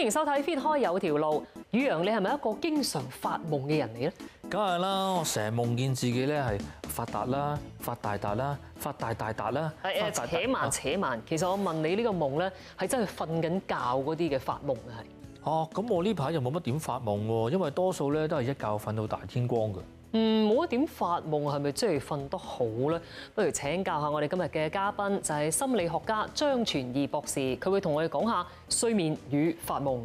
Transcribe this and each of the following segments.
迎收睇《Fit 開有條路》。宇陽，你係咪一個經常發夢嘅人嚟咧？ 梗係啦，我成日夢見自己咧係發達啦、發大達啦、發大達啦。 扯慢。其實我問你呢個夢咧，係真係瞓緊覺嗰啲嘅發夢啊，係。 哦，咁我呢排就冇乜點發夢喎，因為多數咧都係一覺瞓到大天光嘅。 冇乜點發夢，係咪真係瞓得好咧？不如請教下我哋今日嘅嘉賓，就係心理學家張傳義博士，佢會同我哋講下睡眠與發夢。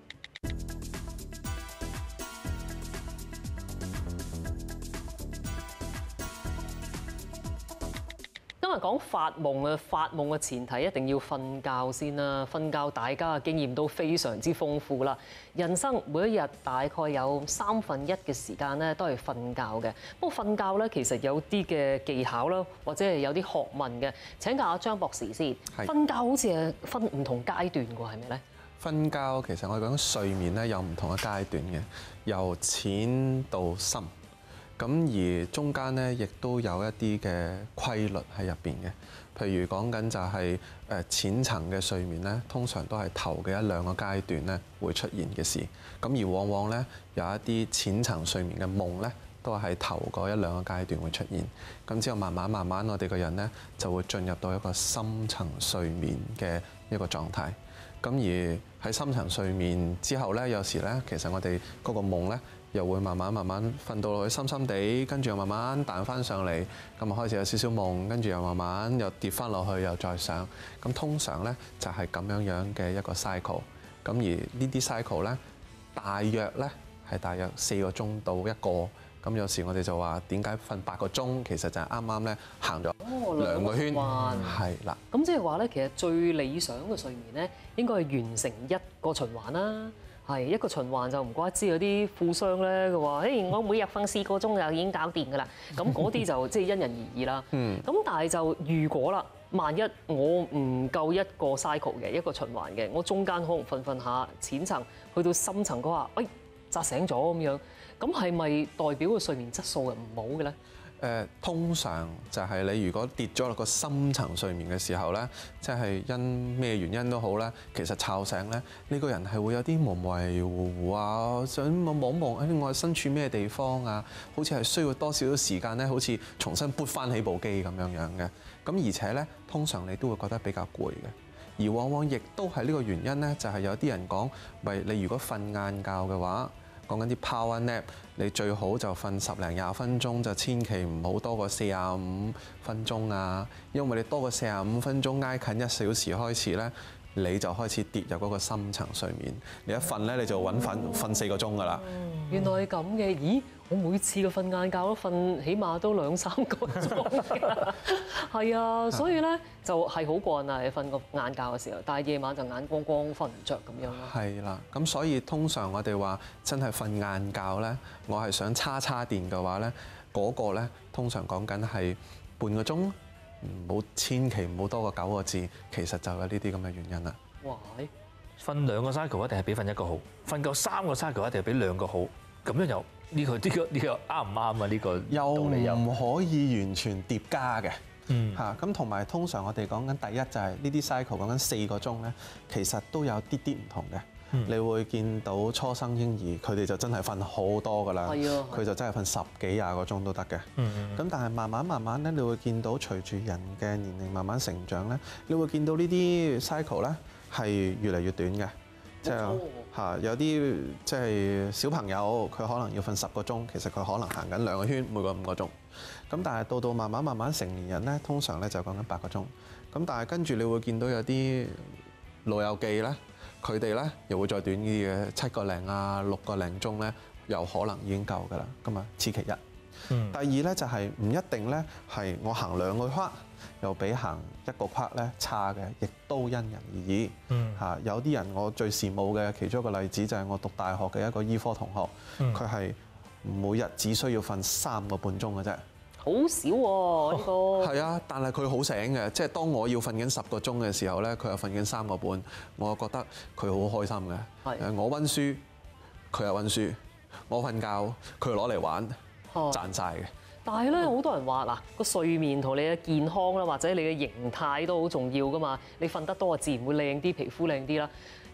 今日講發夢啊，發夢嘅前提一定要瞓覺先啦。瞓覺大家嘅經驗都非常之豐富啦。人生每一日大概有1/3嘅時間咧都係瞓覺嘅。不過瞓覺咧其實有啲嘅技巧啦，或者係有啲學問嘅。請教下張博士先。瞓覺好似係分唔同階段㗎，係咪咧？ 瞓覺其實我哋講睡眠咧有唔同嘅階段嘅，由淺到深。咁而中間咧，亦都有一啲嘅規律喺入邊嘅。譬如講緊就係淺層嘅睡眠咧，通常都係頭嘅1-2個階段咧會出現嘅事。咁而往往咧有一啲淺層睡眠嘅夢咧，都係頭嗰1-2個階段會出現。咁之後慢慢我哋個人咧就會進入到一個深層睡眠嘅一個狀態。咁而喺深層睡眠之後咧，有時咧其實我哋嗰個夢咧，又會慢慢瞓到落去深深地，跟住又慢慢彈翻上嚟，咁啊開始有少少夢，跟住又慢慢又跌翻落去，又再上。咁通常咧就係咁樣嘅一個 cycle。咁而呢啲 cycle 咧，大約咧係大約4個鐘到1個。咁有時我哋就話點解瞓8個鐘，其實就係啱啱咧行咗2個圈，係啦。 咁即係話咧，其實最理想嘅睡眠咧，應該係完成1個循環啦。係1個循環就唔怪之有啲富商咧，佢話：我每日瞓4個鐘就已經搞掂㗎啦。咁嗰啲就即係因人而異啦。咁但係就如果啦，萬一我唔夠1個 cycle 嘅1個循環嘅，我中間可能瞓下淺層，去到深層嗰下，扎醒咗咁樣，咁係咪代表個睡眠質素係唔好嘅咧？ 通常就係你如果跌咗落個深層睡眠嘅時候咧，即係因咩原因都好咧，其實吵醒咧，呢個人係會有啲模模糊糊啊，想望我身處咩地方啊，好似係需要多少少時間咧，好似重新撥翻起部機咁樣嘅。咁而且咧，通常你都會覺得比較攰嘅，而往往亦都係呢個原因咧，就係有啲人講，你如果瞓晏覺嘅話，講緊啲 power nap， 你最好就瞓10零20分鐘，就千祈唔好多過45分鐘啊！因為你多過45分鐘，挨近1小時開始咧，你就開始跌入嗰個深層睡眠。你一瞓咧，你就揾瞓4個鐘噶啦。 原來係咁嘅，咦？我每次嘅瞓晏覺都瞓起碼都2-3個鐘㗎，係啊，所以咧就係好慣啊！你瞓個晏覺嘅時候，但係夜晚就眼光光瞓唔着咁樣咯。 係啦，咁所以通常我哋話真係瞓晏覺咧，我係想叉電嘅話咧，嗰個咧通常講緊係半個鐘，千祈唔好多過9個字，其實就有呢啲咁嘅原因啦。 哇！ 瞓2個 cycle 一定係比瞓1個好，瞓夠3個 cycle 一定係比2個好。咁樣又呢個啱唔啱啊？呢個又唔可以完全疊加嘅。咁同埋通常我哋講緊第一就係呢啲 cycle 講緊4個鐘咧，其實都有啲唔同嘅。你會見到初生嬰兒佢哋就真係瞓好多㗎啦，佢就真係瞓10幾20個鐘都得嘅。咁但係慢慢咧，你會見到隨住人嘅年齡慢慢成長咧，你會見到呢啲 cycle 咧係越嚟越短嘅。即係有啲即係小朋友，佢可能要瞓10個鐘，其實佢可能行緊2個圈，每個5個鐘。咁但係到慢慢成年人咧，通常咧就講緊8個鐘。咁但係跟住你會見到有啲老友記咧，佢哋咧又會再短啲嘅，7個零啊6個零鐘咧，有可能已經夠㗎啦。咁啊，此其一。第二咧就係唔一定咧係我行2個圈，又比行1個圈咧差嘅，亦都因人而異。有啲人我最羨慕嘅其中一個例子就係我讀大學嘅一個醫科同學，佢係每日只需要瞓3個半鐘嘅啫。 好少喎呢個。 係啊，但係佢好醒嘅，即係當我要瞓緊10個鐘嘅時候咧，佢又瞓緊3個半，我覺得佢好開心嘅。我温書，佢又温書；我瞓覺，佢攞嚟玩，賺晒嘅。 但係咧，好多人話嗱，個睡眠同你嘅健康啦，或者你嘅形態都好重要噶嘛。你瞓得多，自然會靚啲，皮膚靚啲啦。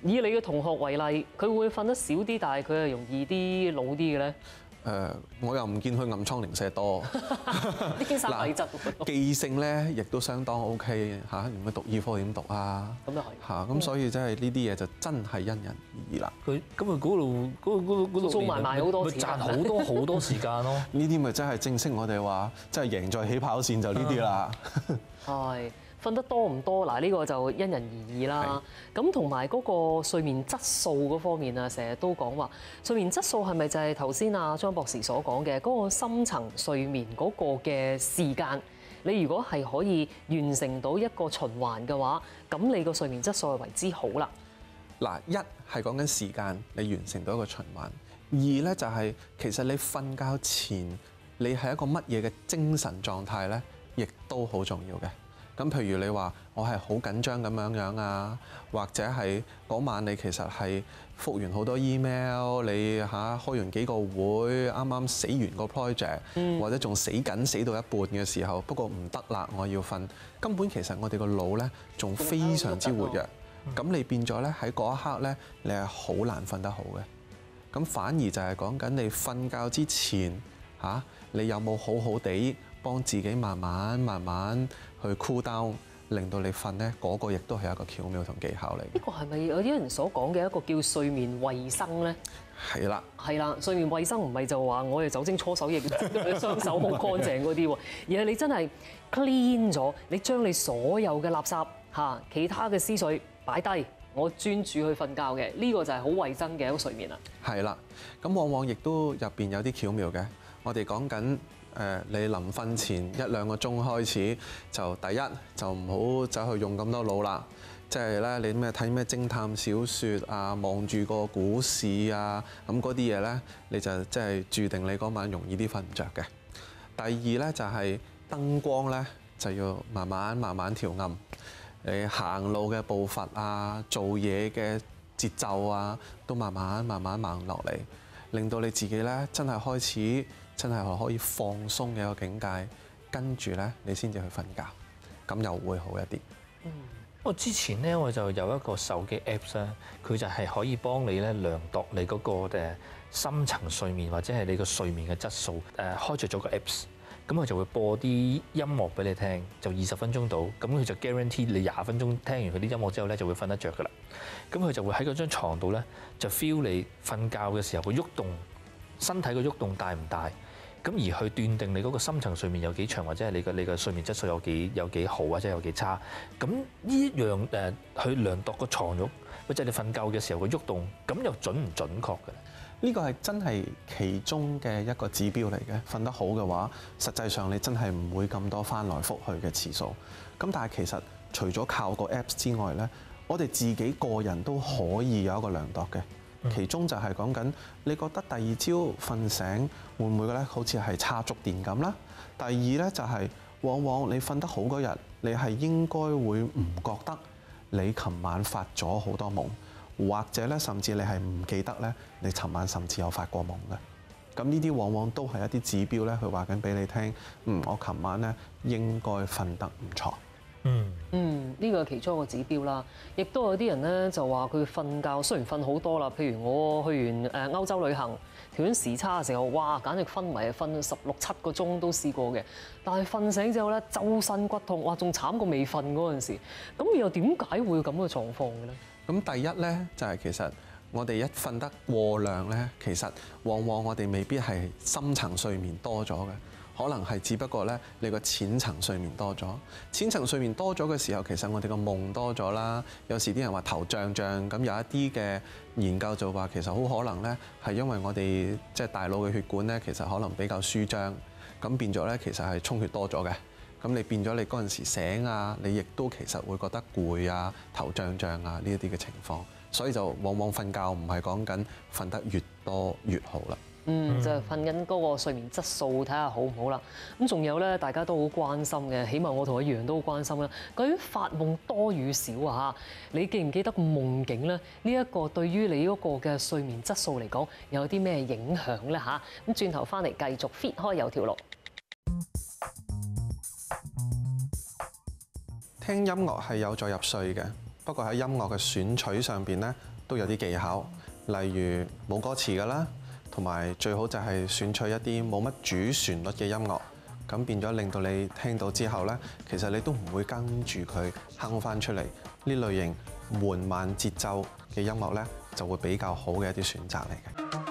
以你嘅同學為例，佢會唔會瞓得少啲，但係佢係容易啲老啲嘅咧？ 我又唔見佢暗瘡零舍多， 啲經生體質記性咧亦都相當 OK 嚇。唔係讀醫科點讀啊？ 咁又係嚇，咁所以真係呢啲嘢就真係因人而異啦。 佢嗰度做埋好多咪錢賺好多時間咯。 呢啲咪真係正式我哋話，真係贏在起跑線就呢啲啦。 係瞓得多唔多嗱？呢個就因人而異啦。咁同埋嗰個睡眠質素嗰方面啊，成日都講話睡眠質素係咪就係頭先阿張博士所講嘅嗰個深層睡眠嗰個嘅時間？你如果係可以完成到一個循環嘅話，咁你個睡眠質素係為之好啦。 嗱，一係講緊時間，你完成到一個循環；二咧就係其實你瞓覺前你係一個乜嘢嘅精神狀態咧，亦都好重要嘅。咁譬如你話我係好緊張咁樣啊，或者係嗰晚你其實係覆完好多 email，你開完幾個會，啱啱死完個 project，或者仲死到一半嘅時候，不過唔得啦，我要瞓。根本其實我哋個腦咧仲非常之活躍，咁你變咗咧喺嗰一刻咧，你係好難瞓得好嘅。咁反而就係講緊你瞓覺之前你有冇好好地幫自己慢慢去 cool down，令到你瞓咧，嗰個亦都係一個巧妙同技巧嚟。 呢個係咪有啲人所講嘅一個叫睡眠衛生咧？ 係啦， 係啦，睡眠衛生唔係就話我哋酒精搓手液，雙手好乾淨嗰啲喎，而係你真係 clean 咗，你將你所有嘅垃圾其他嘅思緒擺低，我專注去瞓覺嘅，呢個就係好衛生嘅一個睡眠啦。 係啦，咁往往亦都入邊有啲巧妙嘅。我哋講緊你臨瞓前1-2個鐘開始，就第一就唔好走去用咁多腦啦。即係咧，你咩睇咩偵探小説啊，望住個股市啊，咁嗰啲嘢咧，你就即係注定你嗰晚容易啲瞓唔着嘅。第二咧就係燈光咧，就要慢慢調暗。你行路嘅步伐啊，做嘢嘅節奏啊，都慢慢慢落嚟，令到你自己咧真係開始真係可以放鬆嘅一個境界，跟住咧你先至去瞓覺，咁又會好一啲。 我之前咧我就有一個手機 Apps 咧，佢就係可以幫你咧量度你嗰個深層睡眠或者係你個睡眠嘅質素。開着咗個 Apps，咁佢就會播啲音樂俾你聽，就20分鐘到，咁佢就 guarantee 你20分鐘聽完佢啲音樂之後咧就會瞓得着㗎啦。咁佢就會喺嗰張牀度咧就 feel 你瞓覺嘅時候個喐動，身體個喐動大唔大？咁而去斷定你嗰個深層睡眠有幾長，或者係你嘅睡眠質素有幾好，或者有幾差。咁呢一樣去量度個床褥，或者你瞓覺嘅時候個喐動，咁又準唔準確嘅？ 呢個係真係其中嘅一個指標嚟嘅。瞓得好嘅話，實際上你真係唔會咁多翻來覆去嘅次數。咁但係其實除咗靠個 Apps 之外咧，我哋自己個人都可以有一個量度嘅。其中就係講緊，你覺得第二朝瞓醒會唔會咧好似係叉足電咁啦？第二咧就係往往你瞓得好嗰日，你係應該會唔覺得你琴晚發咗好多夢，或者咧甚至你係唔記得咧你尋晚甚至有發過夢嘅。咁呢啲往往都係一啲指標咧，佢話緊俾你聽，我琴晚咧應該瞓得唔錯。 呢個係其中一個指標啦。亦都有啲人咧就話佢瞓覺雖然瞓好多啦，譬如我去完歐洲旅行，調緊時差嘅時候，哇，簡直昏迷，瞓16-17個鐘都試過嘅。但係瞓醒之後咧，周身骨痛，哇，仲慘過未瞓嗰陣時。咁又點解會有咁嘅狀況嘅咧？咁第一咧就係其實我哋一瞓得過量咧，其實往往我哋未必係深層睡眠多咗嘅。可能係只不過咧，你個淺層睡眠多咗。淺層睡眠多咗嘅時候，其實我哋個夢多咗啦。有時啲人話頭脹脹，咁有一啲嘅研究就話其實好可能咧係因為我哋即係大腦嘅血管咧，其實可能比較舒張，咁變咗咧其實係充血多咗嘅。咁你變咗你嗰陣時醒啊，你亦都其實會覺得攰啊、頭脹脹啊呢一啲嘅情況。所以就往往瞓覺唔係講緊瞓得越多越好啦。就係瞓緊嗰個睡眠質素，睇下好唔好啦。咁仲有咧，大家都好關心嘅，起碼我同佢一樣都好關心啦。究竟發夢多與少啊？你記唔記得夢境咧？呢一個對於你嗰個嘅睡眠質素嚟講，有啲咩影響咧？嚇，咁轉頭翻嚟繼續 fit 開有條路。聽音樂係有助入睡嘅，不過喺音樂嘅選取上邊咧， 都有啲技巧，例如冇歌詞㗎啦，同埋最好就係選取一啲冇乜主旋律嘅音樂，咁變咗令到你聽到之後呢，其實你都唔會跟住佢哼翻出嚟。呢類型緩慢節奏嘅音樂呢，就會比較好嘅一啲選擇嚟嘅。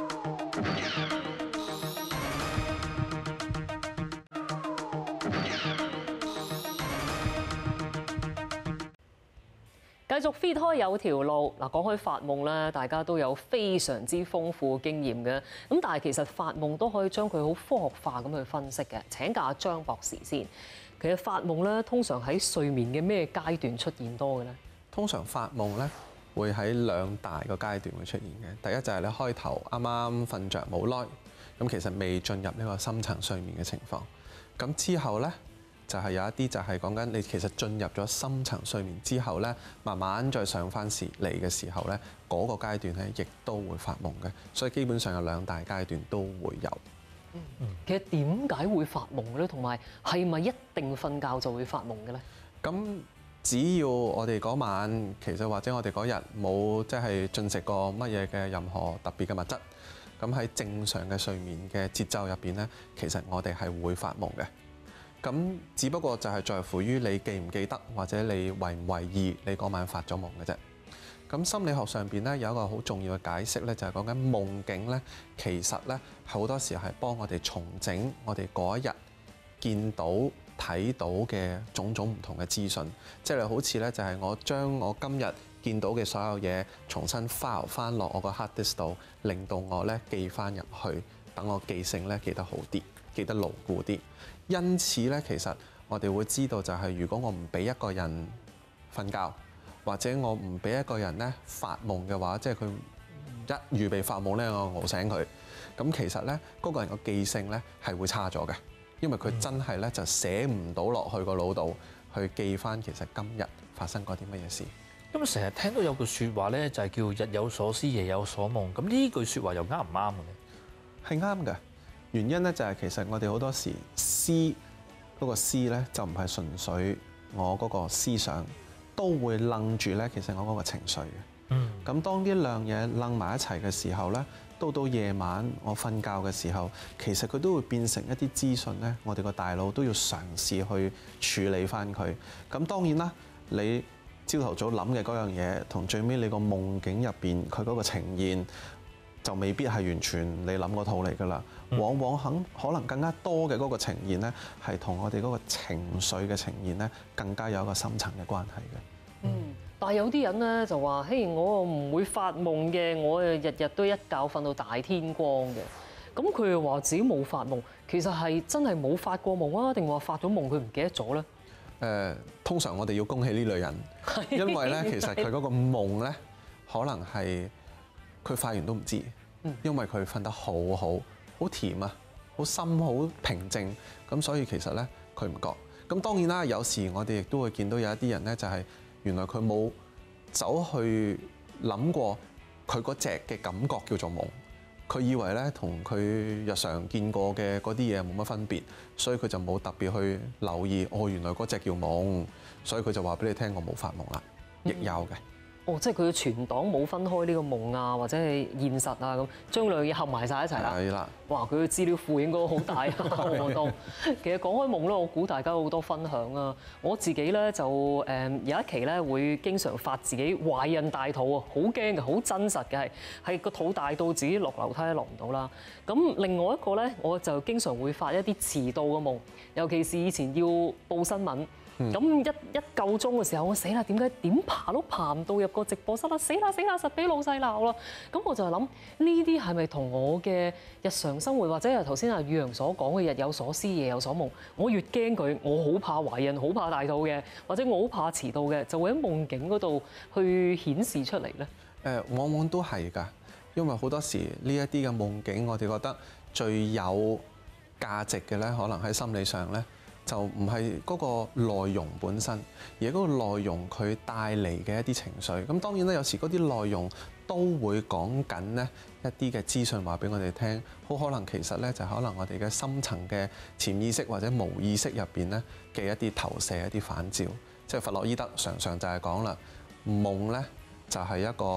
繼續 fit 開有條路嗱，講開發夢咧，大家都有非常之豐富嘅經驗嘅。咁但係其實發夢都可以將佢好科學化咁去分析嘅。請教阿張博士先，其實發夢咧通常喺睡眠嘅咩階段出現多嘅咧？ 通常發夢咧會喺兩大個階段會出現嘅。第一就係你開頭啱啱瞓着冇耐，咁其實未進入呢個深層睡眠嘅情況。咁之後咧，就係有一啲就係講緊你其實進入咗深層睡眠之後咧，慢慢再上翻嚟嘅時候咧，嗰個階段咧亦都會發夢嘅，所以基本上有兩大階段都會有。 其實點解會發夢嘅咧？同埋係咪一定瞓覺就會發夢嘅咧？ 咁只要我哋嗰晚其實或者我哋嗰日冇即係進食過乜嘢嘅任何特別嘅物質，咁喺正常嘅睡眠嘅節奏入邊咧，其實我哋係會發夢嘅。咁只不過就係在乎於你記唔記得，或者你為唔為意你嗰晚發咗夢嘅啫。咁心理學上邊咧有一個好重要嘅解釋咧，就係講緊夢境咧，其實咧好多時係幫我哋重整我哋嗰一日見到睇到嘅種種唔同嘅資訊，即係好似咧就係我將我今日見到嘅所有嘢重新 file 翻落我個 hard disk 度，令到我咧記翻入去，等我記性咧記得好啲，記得牢固啲。因此咧，其實我哋會知道就係如果我唔俾一個人瞓覺，或者我唔俾一個人咧發夢嘅話，即係佢一預備發夢咧，我熬醒佢，咁其實咧嗰個人嘅記性咧係會差咗嘅，因為佢真係咧就寫唔到落去個腦度去記翻其實今日發生過啲乜嘢事。 咁成日聽到有句説話咧，就係叫日有所思，夜有所夢。咁呢句説話又啱唔啱嘅咧？ 係啱嘅。原因咧就係其實我哋好多時思嗰個思咧就唔係純粹我嗰個思想，都會楞住咧其實我嗰個情緒嘅。咁當呢兩嘢楞埋一齊嘅時候咧，到夜晚我瞓覺嘅時候，其實佢都會變成一啲資訊咧，我哋個大腦都要嘗試去處理翻佢。咁當然啦，你朝頭早諗嘅嗰樣嘢，同最尾你個夢境入邊佢嗰個呈現，就未必係完全你諗嗰套嚟㗎啦。往往可能更加多嘅嗰個呈現咧，係同我哋嗰個情緒嘅呈現咧，更加有一個深層嘅關係嘅。 但係有啲人咧就話：嘿，我唔會發夢嘅，我日日都一覺瞓到大天光嘅。咁佢又話自己冇發夢，其實係真係冇發過夢啊，定話發咗夢佢唔記得咗咧？ 通常我哋要恭喜呢類人，因為咧其實佢嗰個夢咧，可能係佢發完都唔知，因為佢瞓得好甜啊，好深好平靜，咁所以其實咧佢唔覺。咁當然啦，有時我哋亦都會見到有一啲人咧，就係原來佢冇走去諗過佢嗰隻嘅感覺叫做夢，佢以為咧同佢日常見過嘅嗰啲嘢冇乜分別，所以佢就冇特別去留意，原來嗰隻叫夢，所以佢就話俾你聽我冇發夢啦，亦有嘅。 即係佢嘅存檔冇分開呢個夢啊，或者係現實啊咁，將兩嘢合埋晒一齊啦。 係啦。 哇！佢嘅資料庫應該好大我都。其實講開夢咧，我估大家好多分享啊。我自己咧就有一期咧會經常發自己懷孕大肚啊，好驚嘅，好真實嘅係個肚大到自己落樓梯都落唔到啦。咁另外一個咧，我就經常會發一啲遲到嘅夢，尤其是以前要報新聞。咁一夠鐘嘅時候，我死啦！點爬都爬唔到入個直播室啦！死啦！實俾老細鬧啦！咁我就諗呢啲係咪同我嘅日常生活，或者係頭先阿宇陽所講嘅日有所思夜有所夢？我越驚佢，我好怕懷孕，好怕大肚嘅，或者我好怕遲到嘅，就會喺夢境嗰度去顯示出嚟咧。 往往都係㗎，因為好多時呢一啲嘅夢境，我哋覺得最有價值嘅咧，可能喺心理上咧。就唔係嗰個內容本身，而係嗰個內容佢帶嚟嘅一啲情緒。咁當然咧，有時嗰啲內容都會講緊呢一啲嘅資訊話俾我哋聽。好可能其實咧就可能我哋嘅深層嘅潛意識或者無意識入邊咧嘅一啲投射、一啲反照。即係弗洛伊德常常就係講啦，夢咧就係一個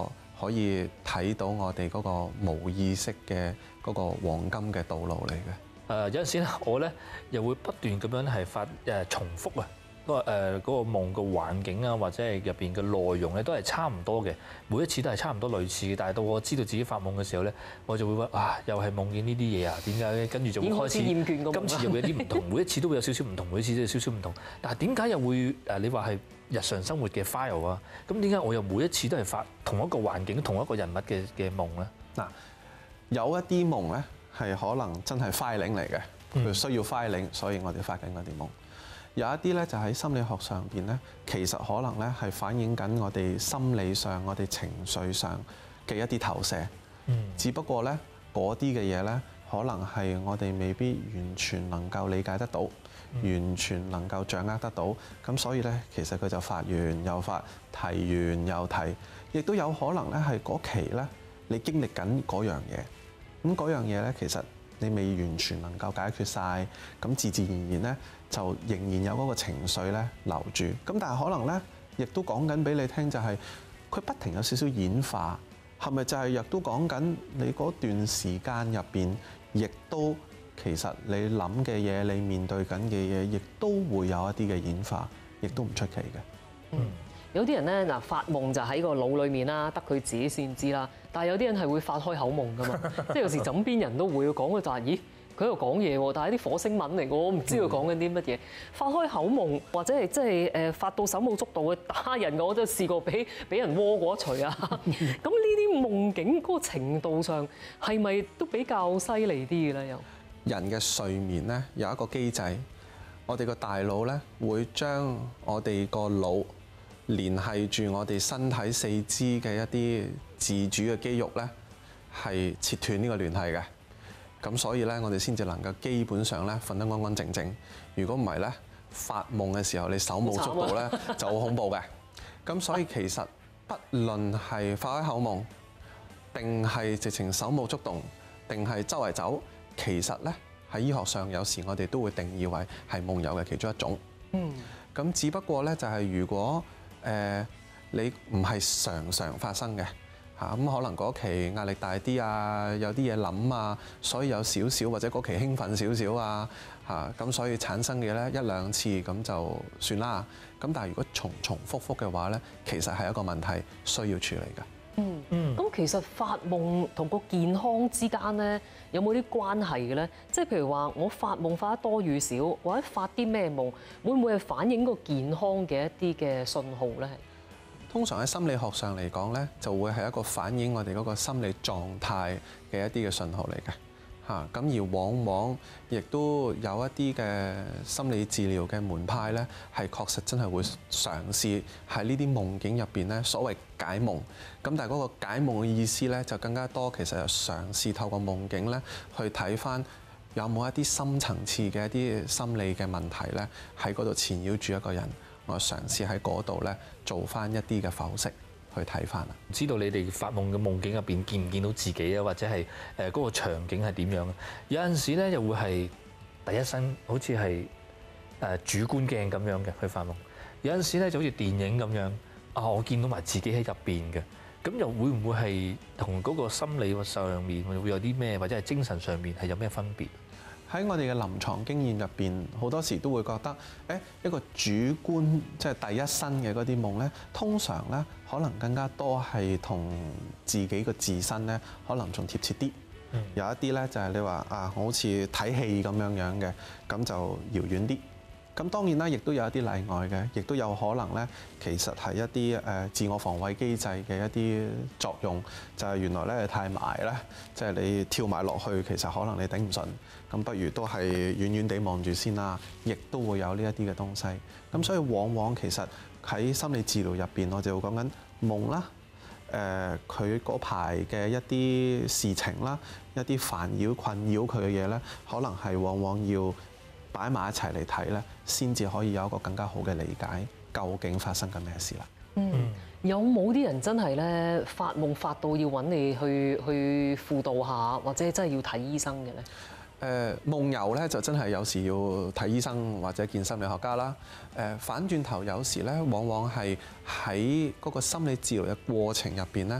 可以睇到我哋嗰個無意識嘅嗰個黃金嘅道路嚟嘅。 有陣時咧，我咧又會不斷咁樣係重複啊。嗰個夢個環境啊，或者係入邊嘅內容咧，都係差唔多嘅，每一次都係差唔多類似嘅。但係到我知道自己發夢嘅時候咧，我就會話又係夢見呢啲嘢啊，點解咧？跟住就會開始厭倦咁。 今次又會有啲唔同，每一次都會有少少唔同，每一次都有少少唔同。但係點解又會你話係日常生活嘅 file 啊？咁點解我又每一次都係發同一個環境、同一個人物嘅夢咧？ 嗱，有一啲夢咧係可能真係 filing 嚟嘅，佢需要 filing，所以我哋發緊嗰啲夢。有一啲咧就喺心理學上邊咧，其實可能咧係反映緊我哋心理上、我哋情緒上嘅一啲投射。只不過咧嗰啲嘅嘢咧，可能係我哋未必完全能夠理解得到，完全能夠掌握得到。咁所以咧，其實佢就發完又發，提完又提，亦都有可能咧係嗰期咧你經歷緊嗰樣嘢。咁嗰樣嘢咧，其實你未完全能夠解決晒，咁自自然然咧就仍然有嗰個情緒咧留住。咁但係可能咧，亦都講緊俾你聽，就係佢不停有少少演化，係咪就係亦都講緊你嗰段時間入邊，亦都其實你諗嘅嘢，你面對緊嘅嘢，亦都會有一啲嘅演化，亦都唔出奇嘅。 有啲人咧嗱，發夢就喺個腦裏面啦，得佢自己先知啦。但係有啲人係會發開口夢噶嘛，即係有時枕邊人都會講嘅就係，咦，佢喺度講嘢喎，但係啲火星文嚟嘅，我唔知佢講緊啲乜嘢。發開口夢或者係即係發到手舞足蹈去打人嘅，我都試過俾人窩過一錘啊。咁呢啲夢境嗰個程度上係咪都比較犀利啲嘅咧？又人嘅睡眠咧有一個機制，我哋個大腦咧會將我哋個腦聯繫住我哋身體四肢嘅一啲自主嘅肌肉咧，係切斷呢個聯繫嘅。咁所以咧，我哋先至能夠基本上咧瞓得安安靜靜。如果唔係咧，發夢嘅時候你手舞足蹈咧就好恐怖嘅。咁所以其實不論係發開口夢，定係直情手舞足蹈，定係周圍走，其實咧喺醫學上有時我哋都會定義為係夢遊嘅其中一種。咁只不過咧就係如果你唔係常常發生嘅嚇，咁可能嗰期壓力大啲啊，有啲嘢諗啊，所以有少少或者嗰期興奮少少啊嚇，咁所以產生嘅咧一兩次咁就算啦。咁但係如果重複嘅話咧，其實係一個問題需要處理㗎。 咁其實發夢同個健康之間咧有冇啲關係嘅咧？即係譬如話我發夢發得多與少，或者發啲咩夢，會唔會係反映個健康嘅一啲嘅信號咧？ 通常喺心理學上嚟講咧，就會係一個反映我哋嗰個心理狀態嘅一啲嘅信號嚟嘅嚇。咁而往往亦都有一啲嘅心理治療嘅門派咧，係確實真係會嘗試喺呢啲夢境入邊咧，所謂解夢。咁但係嗰個解夢嘅意思咧，就更加多其實係嘗試透過夢境咧，去睇返有冇一啲深層次嘅一啲心理嘅問題咧，喺嗰度纏繞住一個人。我嘗試喺嗰度咧做翻一啲嘅剖析去睇翻啦。 唔知道你哋發夢嘅夢境入邊見唔見到自己啊，或者係嗰個場景係點樣啊？有陣時咧又會係第一身，好似係主觀鏡咁樣嘅去發夢。有陣時咧就好似電影咁樣啊，我見到埋自己喺入邊嘅。咁又會唔會係同嗰個心理上面會有啲咩，或者係精神上面係有咩分別？ 喺我哋嘅臨床經驗入邊，好多時都會覺得，一個主觀即係第一身嘅嗰啲夢咧，通常咧可能更加多係同自己個自身咧，可能仲貼切啲。有一啲咧就係你話啊，好似睇戲咁樣嘅，咁就遙遠啲。咁當然啦，亦都有一啲例外嘅，亦都有可能咧，其實係一啲自我防衛機制嘅一啲作用，就係原來咧太埋咧，即係你跳埋落去，其實可能你頂唔順，咁不如都係遠遠地望住先啦，亦都會有呢一啲嘅東西。咁所以往往其實喺心理治療入邊，我就會講緊夢啦，佢嗰排嘅一啲事情啦，一啲煩擾困擾佢嘅嘢咧，可能係往往要擺埋一齊嚟睇咧，先至可以有一個更加好嘅理解，究竟發生緊咩事啦。 有冇啲人真係咧發夢發到要揾你去輔導下，或者真係要睇醫生嘅咧？ 夢遊咧就真係有時要睇醫生或者見心理學家啦。反轉頭有時咧，往往係喺嗰個心理治療嘅過程入邊咧，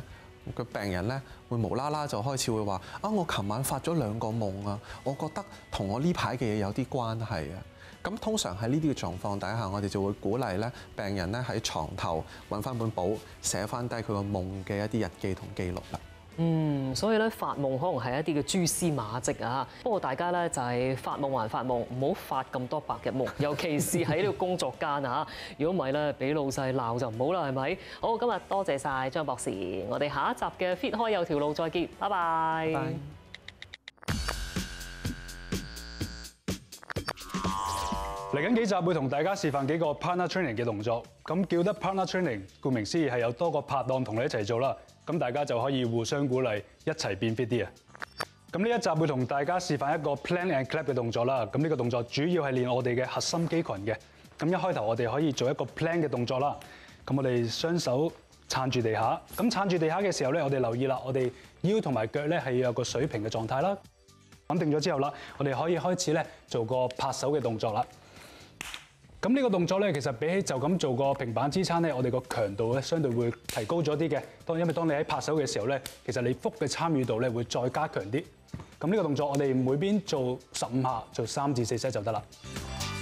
個病人咧會無啦啦就開始會話啊，我琴晚發咗2個夢啊，我覺得同我呢排嘅嘢有啲關係啊。咁通常喺呢啲嘅狀況底下，我哋就會鼓勵咧病人咧喺床頭揾翻本簿，寫翻低佢個夢嘅一啲日記同記錄啦。 所以咧發夢可能係一啲嘅蛛絲馬跡啊。不過大家咧就係發夢還發夢，唔好發咁多白日夢，尤其是喺呢個工作間啊。如果唔係咧，俾老細鬧就唔好啦，係咪？好，今日多謝晒張博士，我哋下一集嘅 Fit 開有條路再見，拜拜。 拜拜。 嚟緊幾集會同大家示範幾個 partner training 嘅動作。咁叫得 partner training，顧名思義係有多個拍檔同你一齊做啦。咁大家就可以互相鼓勵，一齊變 fit 啲啊！咁呢一集會同大家示範一個 plank and clap 嘅動作啦。咁呢個動作主要係練我哋嘅核心肌群嘅。咁一開頭我哋可以做一個 plank 嘅動作啦。咁我哋雙手撐住地下。咁撐住地下嘅時候咧，我哋留意啦，我哋腰同埋腳咧係要有個水平嘅狀態啦。穩定咗之後啦，我哋可以開始咧做個拍手嘅動作啦。咁呢個動作咧，其實比起就咁做個平板支撐咧，我哋個強度咧相對會提高咗啲嘅。因為當你喺拍手嘅時候咧，其實你腹嘅參與度咧會再加強啲。咁呢個動作我哋每邊做15下，做3至4 set 就得啦。